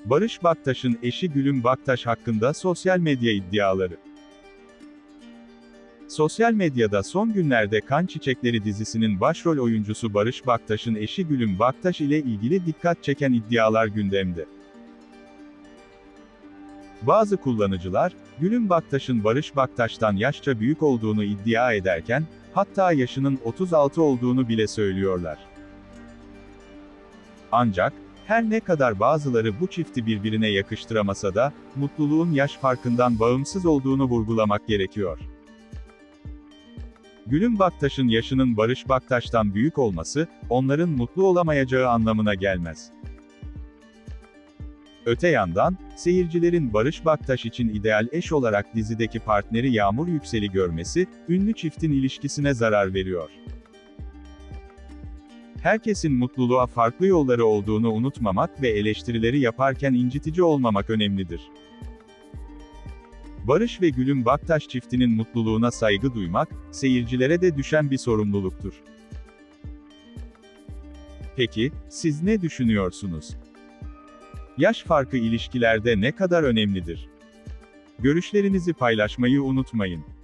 Barış Baktaş'ın eşi Gülüm Baktaş hakkında sosyal medya iddiaları. Sosyal medyada son günlerde Kan Çiçekleri dizisinin başrol oyuncusu Barış Baktaş'ın eşi Gülüm Baktaş ile ilgili dikkat çeken iddialar gündemde. Bazı kullanıcılar, Gülüm Baktaş'ın Barış Baktaş'tan yaşça büyük olduğunu iddia ederken, hatta yaşının 36 olduğunu bile söylüyorlar. Ancak, her ne kadar bazıları bu çifti birbirine yakıştıramasa da, mutluluğun yaş farkından bağımsız olduğunu vurgulamak gerekiyor. Gülüm Baktaş'ın yaşının Barış Baktaş'tan büyük olması, onların mutlu olamayacağı anlamına gelmez. Öte yandan, seyircilerin Barış Baktaş için ideal eş olarak dizideki partneri Yağmur Yüksel'i görmesi, ünlü çiftin ilişkisine zarar veriyor. Herkesin mutluluğa farklı yolları olduğunu unutmamak ve eleştirileri yaparken incitici olmamak önemlidir. Barış ve Gülüm Baktaş çiftinin mutluluğuna saygı duymak, seyircilere de düşen bir sorumluluktur. Peki, siz ne düşünüyorsunuz? Yaş farkı ilişkilerde ne kadar önemlidir? Görüşlerinizi paylaşmayı unutmayın.